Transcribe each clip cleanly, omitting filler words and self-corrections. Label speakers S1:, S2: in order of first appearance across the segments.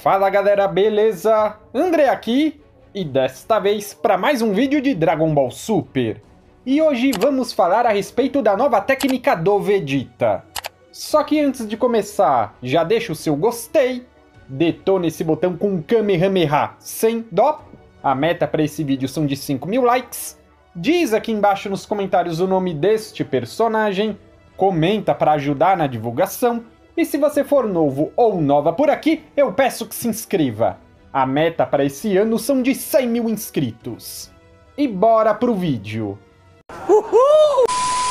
S1: Fala galera, beleza? André aqui, e desta vez para mais um vídeo de Dragon Ball Super. E hoje vamos falar a respeito da nova técnica do Vegeta. Só que antes de começar, já deixa o seu gostei, detona esse botão com um Kamehameha sem dó. A meta para esse vídeo são de 5.000 likes. Diz aqui embaixo nos comentários o nome deste personagem, comenta para ajudar na divulgação. E se você for novo ou nova por aqui, eu peço que se inscreva. A meta para esse ano são de 100.000 inscritos. E bora pro vídeo. Uhul!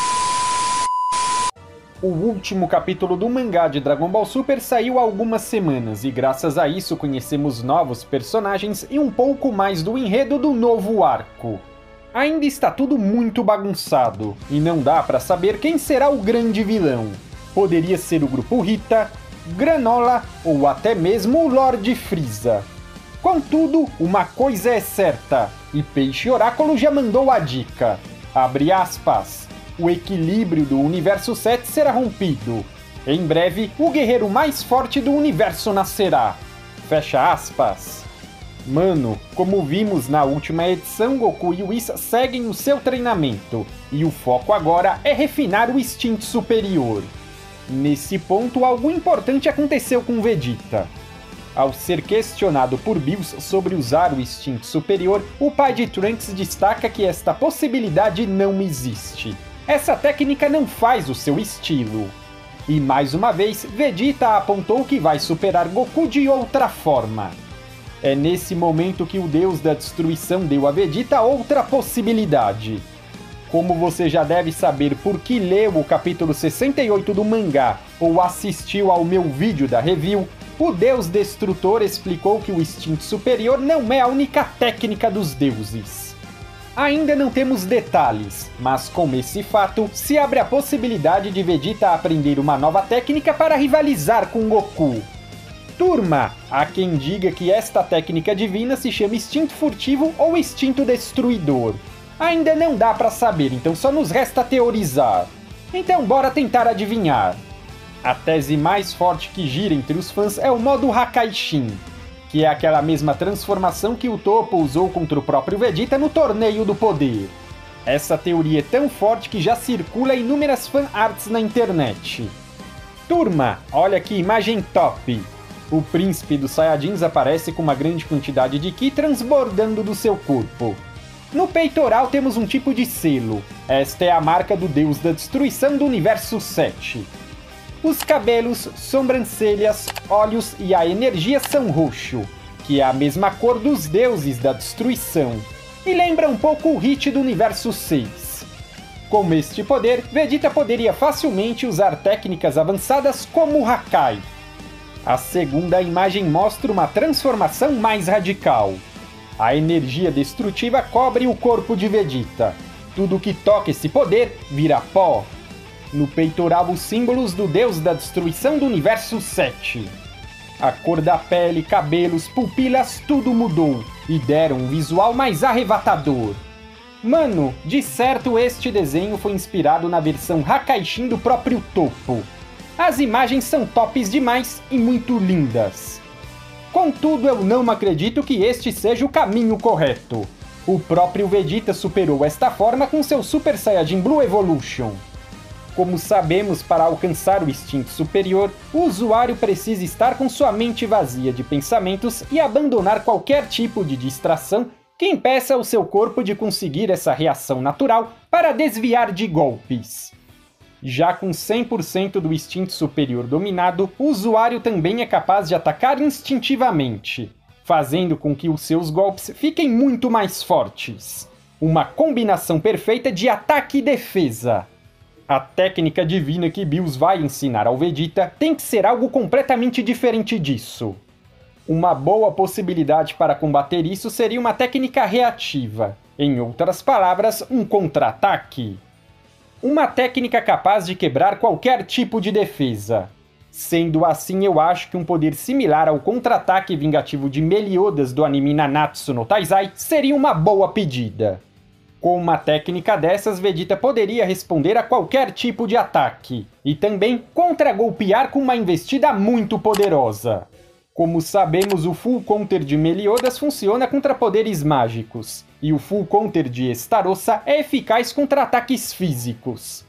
S1: O último capítulo do mangá de Dragon Ball Super saiu há algumas semanas, e graças a isso conhecemos novos personagens e um pouco mais do enredo do novo arco. Ainda está tudo muito bagunçado, e não dá para saber quem será o grande vilão. Poderia ser o Grupo Rita, Granola ou até mesmo o Lord Frieza. Contudo, uma coisa é certa, e Peixe Oráculo já mandou a dica. Abre aspas. O equilíbrio do Universo 7 será rompido. Em breve, o guerreiro mais forte do universo nascerá. Fecha aspas. Mano, como vimos na última edição, Goku e Whis seguem o seu treinamento, e o foco agora é refinar o instinto superior. Nesse ponto, algo importante aconteceu com Vegeta. Ao ser questionado por Bills sobre usar o instinto superior, o pai de Trunks destaca que esta possibilidade não existe. Essa técnica não faz o seu estilo. E mais uma vez, Vegeta apontou que vai superar Goku de outra forma. É nesse momento que o Deus da Destruição deu a Vegeta outra possibilidade. Como você já deve saber porque leu o capítulo 68 do mangá ou assistiu ao meu vídeo da review, o Deus Destrutor explicou que o instinto superior não é a única técnica dos deuses. Ainda não temos detalhes, mas com esse fato, se abre a possibilidade de Vegeta aprender uma nova técnica para rivalizar com Goku. Turma, há quem diga que esta técnica divina se chama instinto furtivo ou instinto destruidor. Ainda não dá pra saber, então só nos resta teorizar. Então bora tentar adivinhar. A tese mais forte que gira entre os fãs é o modo Hakaishin, que é aquela mesma transformação que o Toppo usou contra o próprio Vegeta no Torneio do Poder. Essa teoria é tão forte que já circula inúmeras fanarts na internet. Turma, olha que imagem top! O príncipe dos Saiyajins aparece com uma grande quantidade de Ki transbordando do seu corpo. No peitoral temos um tipo de selo. Esta é a marca do Deus da Destruição do Universo 7. Os cabelos, sobrancelhas, olhos e a energia são roxo, que é a mesma cor dos deuses da destruição, e lembra um pouco o Hit do Universo 6. Com este poder, Vegeta poderia facilmente usar técnicas avançadas como o Hakai. A segunda imagem mostra uma transformação mais radical. A energia destrutiva cobre o corpo de Vegeta. Tudo que toca esse poder vira pó. No peitoral, os símbolos do Deus da Destruição do Universo 7. A cor da pele, cabelos, pupilas, tudo mudou e deram um visual mais arrebatador. Mano, de certo este desenho foi inspirado na versão Hakaishin do próprio Toppo. As imagens são tops demais e muito lindas. Contudo, eu não acredito que este seja o caminho correto. O próprio Vegeta superou esta forma com seu Super Saiyajin Blue Evolution. Como sabemos, para alcançar o instinto superior, o usuário precisa estar com sua mente vazia de pensamentos e abandonar qualquer tipo de distração que impeça o seu corpo de conseguir essa reação natural para desviar de golpes. Já com 100% do instinto superior dominado, o usuário também é capaz de atacar instintivamente, fazendo com que os seus golpes fiquem muito mais fortes. Uma combinação perfeita de ataque e defesa. A técnica divina que Bills vai ensinar ao Vegeta tem que ser algo completamente diferente disso. Uma boa possibilidade para combater isso seria uma técnica reativa, em outras palavras, um contra-ataque. Uma técnica capaz de quebrar qualquer tipo de defesa. Sendo assim, eu acho que um poder similar ao contra-ataque vingativo de Meliodas do anime Nanatsu no Taizai seria uma boa pedida. Com uma técnica dessas, Vegeta poderia responder a qualquer tipo de ataque, e também contra-golpear com uma investida muito poderosa. Como sabemos, o Full Counter de Meliodas funciona contra poderes mágicos, e o Full Counter de Estarossa é eficaz contra ataques físicos.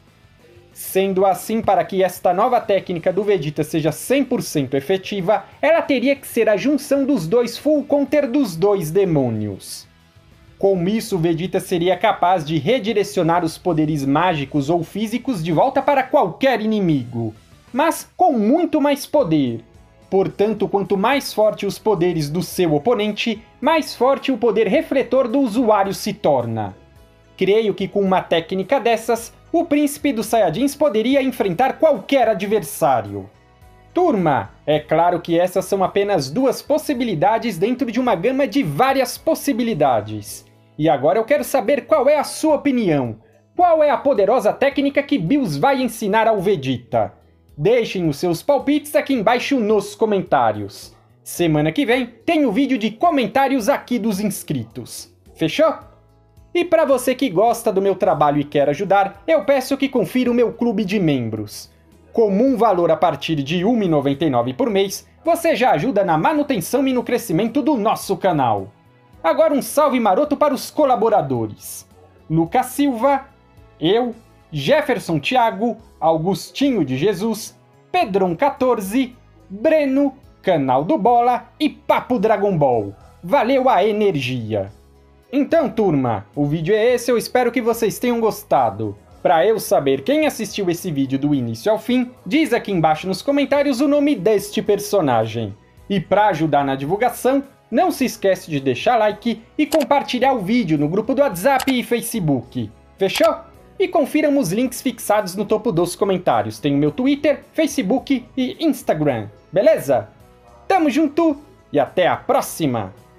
S1: Sendo assim, para que esta nova técnica do Vegeta seja 100% efetiva, ela teria que ser a junção dos dois Full Counter dos dois demônios. Com isso, Vegeta seria capaz de redirecionar os poderes mágicos ou físicos de volta para qualquer inimigo, mas com muito mais poder. Portanto, quanto mais forte os poderes do seu oponente, mais forte o poder refletor do usuário se torna. Creio que com uma técnica dessas, o Príncipe dos Saiyajins poderia enfrentar qualquer adversário. Turma, é claro que essas são apenas duas possibilidades dentro de uma gama de várias possibilidades. E agora eu quero saber qual é a sua opinião. Qual é a poderosa técnica que Bills vai ensinar ao Vegeta? Deixem os seus palpites aqui embaixo nos comentários. Semana que vem tem o vídeo de comentários aqui dos inscritos. Fechou? E para você que gosta do meu trabalho e quer ajudar, eu peço que confira o meu clube de membros. Com um valor a partir de R$ 1,99 por mês, você já ajuda na manutenção e no crescimento do nosso canal. Agora um salve maroto para os colaboradores. Lucas Silva, eu, Jefferson Thiago, Augustinho de Jesus, Pedron 14, Breno, Canal do Bola e Papo Dragon Ball. Valeu a energia! Então, turma, o vídeo é esse, eu espero que vocês tenham gostado. Para eu saber quem assistiu esse vídeo do início ao fim, diz aqui embaixo nos comentários o nome deste personagem. E para ajudar na divulgação, não se esquece de deixar like e compartilhar o vídeo no grupo do WhatsApp e Facebook. Fechou? E confiram os links fixados no topo dos comentários. Tem o meu Twitter, Facebook e Instagram. Beleza? Tamo junto e até a próxima!